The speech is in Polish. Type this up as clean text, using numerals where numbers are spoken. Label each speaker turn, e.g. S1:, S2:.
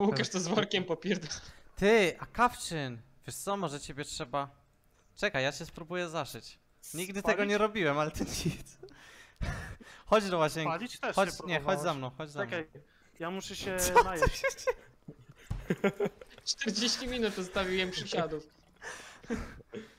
S1: Łukasz to z workiem popierda.
S2: Ty, a Kawczyn! Wiesz co, może ciebie trzeba... Czekaj, ja cię spróbuję zaszyć. Nigdy
S3: Spalić?
S2: tego nie robiłem, ale ty nic. Chodź do łazienki.
S3: Palić też
S2: Chodź,
S3: nie
S2: nie, chodź za mną, chodź za mną.
S3: Czekaj, ja muszę się
S2: Co
S3: najeść.
S1: 40 minut zostawiłem przysiadów.